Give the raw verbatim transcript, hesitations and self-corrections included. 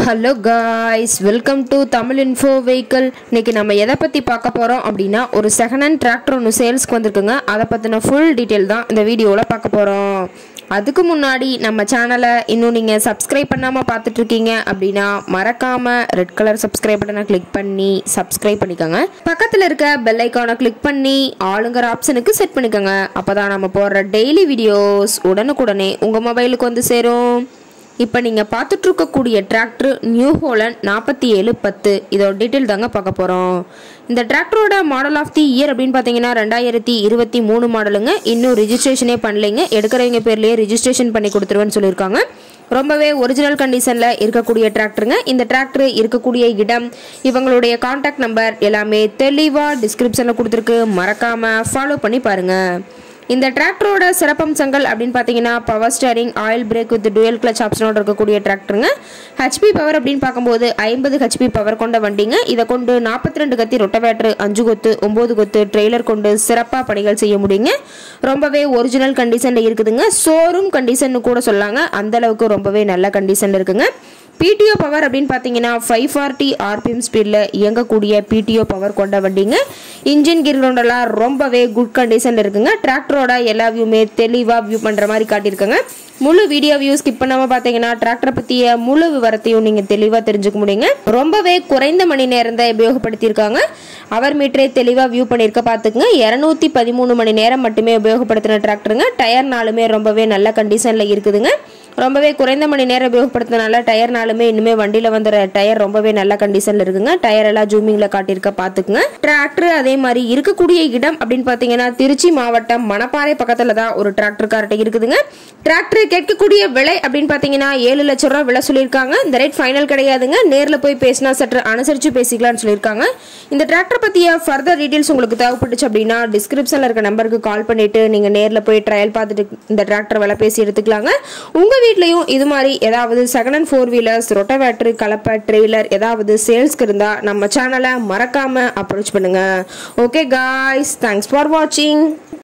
Hello guys, welcome to Tamil info vehicle. இன்றைக்கி நம்ம எதை பற்றி பார்க்க போகிறோம் அப்படின்னா, ஒரு செகண்ட் ஹேண்ட் டிராக்டர் ஒன்று சேல்ஸ்க்கு வந்திருக்குங்க. அதை பற்றின ஃபுல் டீட்டெயில் தான் இந்த வீடியோவில் பார்க்க போகிறோம். அதுக்கு முன்னாடி நம்ம சேனலை இன்னும் நீங்கள் சப்ஸ்கிரைப் பண்ணாமல் பார்த்துட்ருக்கீங்க அப்படின்னா மறக்காமல் ரெட் கலர் சப்ஸ்கிரைப் பட்டனை கிளிக் பண்ணி சப்ஸ்கிரைப் பண்ணிக்கோங்க. பக்கத்தில் இருக்க பெல் ஐக்கானை கிளிக் பண்ணி ஆளுங்கிற ஆப்ஷனுக்கு செட் பண்ணிக்கோங்க. அப்போ தான் நம்ம போடுற டெய்லி வீடியோஸ் உடனுக்குடனே உங்கள் மொபைலுக்கு வந்து சேரும். இப்போ நீங்கள் பார்த்துட்ருக்கக்கூடிய டிராக்டர் நியூ ஹோலண்ட் நாற்பத்தி ஏழு பத்து. இதோட டீட்டெயில் தாங்க பார்க்க போகிறோம். இந்த டிராக்டரோட மாடல் ஆஃப் தி இயர் அப்படின்னு பார்த்தீங்கன்னா ரெண்டாயிரத்தி இருபத்தி மூணு மாடலுங்க. இன்னும் ரிஜிஸ்ட்ரேஷனே பண்ணலைங்க. எடுக்கிறவங்க பேர்லேயே ரிஜிஸ்ட்ரேஷன் பண்ணி கொடுத்துருவேன்னு சொல்லியிருக்காங்க. ரொம்பவே ஒரிஜினல் கண்டிஷனில் இருக்கக்கூடிய டிராக்டருங்க. இந்த டிராக்டர் இருக்கக்கூடிய இடம், இவங்களுடைய கான்டாக்ட் நம்பர் எல்லாமே தெளிவாக டிஸ்கிரிப்ஷனில் கொடுத்துருக்கு. மறக்காமல் ஃபாலோ பண்ணி பாருங்கள். இந்த டிராக்டரோட சிறப்பம்சங்கள் அப்படின்னு பார்த்தீங்கன்னா, power steering, oil brake with dual clutch ஆப்ஷனோட இருக்கக்கூடிய டிராக்டருங்க. ஹெச்பி பவர் அப்படின்னு பார்க்கும்போது ஐம்பது ஹெச்பி பவர் கொண்ட வண்டிங்க. இதை கொண்டு நாற்பத்தி ரெண்டு கத்தி ரொட்டவேட்டர், அஞ்சு கொத்து, ஒம்பது கொத்து ட்ரெய்லர் கொண்டு சிறப்பாக பணிகள் செய்ய முடியுங்க. ரொம்பவே ஒரிஜினல் கண்டிஷனில் இருக்குதுங்க. ஷோரூம் கண்டிஷன் கூட சொல்லாங்க, அந்தளவுக்கு ரொம்பவே நல்ல கண்டிஷனில் இருக்குங்க. பிடிஓ பவர் அப்படின்னு பார்த்தீங்கன்னா ஃபைவ் ஃபார்ட்டி ஆர்பிஎம் ஸ்பீடில் இயங்கக்கூடிய பிடிஓ பவர் கொண்ட வண்டிங்க. இன்ஜின் கிரவுண்டெல்லாம் ரொம்பவே குட் கண்டிஷனில் இருக்குங்க. டிராக்டரோட எல்லா வியூமே தெளிவாக வியூ பண்ணுற மாதிரி காட்டியிருக்காங்க. முழு வீடியோ வியூ ஸ்கிப் பண்ணாமல் பார்த்தீங்கன்னா டிராக்டரை பற்றிய முழு விவரத்தையும் நீங்கள் தெளிவாக தெரிஞ்சுக்க முடியுங்க. ரொம்பவே குறைந்த மணி நேரம் தான் உபயோகப்படுத்தியிருக்காங்க. அவர் மீட்டரே தெளிவாக வியூ பண்ணியிருக்க பார்த்துக்குங்க. இரநூத்தி பதிமூணு மணி நேரம் மட்டுமே உபயோகப்படுத்தின டிராக்டருங்க. டயர்னாலுமே ரொம்பவே நல்ல கண்டிஷனில் இருக்குதுங்க. ரொம்பவே குறைந்த மணி நேரம் உபயோகப்படுத்தினால டயர்னாலுமே இன்னுமே வண்டியில் வந்த டயர் ரொம்பவே நல்ல கண்டிஷனில் இருக்குங்க. டயர் எல்லாம் ஜூமிங்கில் காட்டியிருக்க பார்த்துக்குங்க. டிராக்டர் அதே மாதிரி இருக்கக்கூடிய இடம் அப்படின்னு பார்த்தீங்கன்னா, திருச்சி மாவட்டம் மணப்பாறை பக்கத்தில் தான் ஒரு டிராக்டர் கார்ட்டை இருக்குதுங்க. டிராக்டர் கேட்கக்கூடிய விலை அப்படின்னு பார்த்தீங்கன்னா ஏழு லட்சம் ரூபா விலை சொல்லியிருக்காங்க. இந்த ரேட் ஃபைனல் கிடையாதுங்க. நேரில் போய் பேசினா சற்று அனுசரித்து பேசிக்கலாம்னு சொல்லியிருக்காங்க. இந்த டிராக்டர் பற்றிய ஃபர்தர் டீட்டெயில்ஸ் உங்களுக்கு தேவைப்பட்டுச்சு அப்படின்னா டிஸ்கிரிப்ஷனில் இருக்க நம்பருக்கு கால் பண்ணிவிட்டு நீங்கள் நேரில் போய் ட்ரையல் பார்த்துட்டு இந்த டிராக்டர் விலை பேசி எடுத்துக்கலாங்க. உங்கள் வீட்லயும் இது மாதிரி ஏதாவது second hand four wheelers, rotavator, கலப்பை, ட்ரெய்லர் ஏதாவது சேல்ஸ்க்கு இருந்தால் நம்ம சேனலை மறக்காமல் அப்ரோச் பண்ணுங்கள். ஓகே காய்ஸ், தேங்க்ஸ் ஃபார் வாட்சிங்.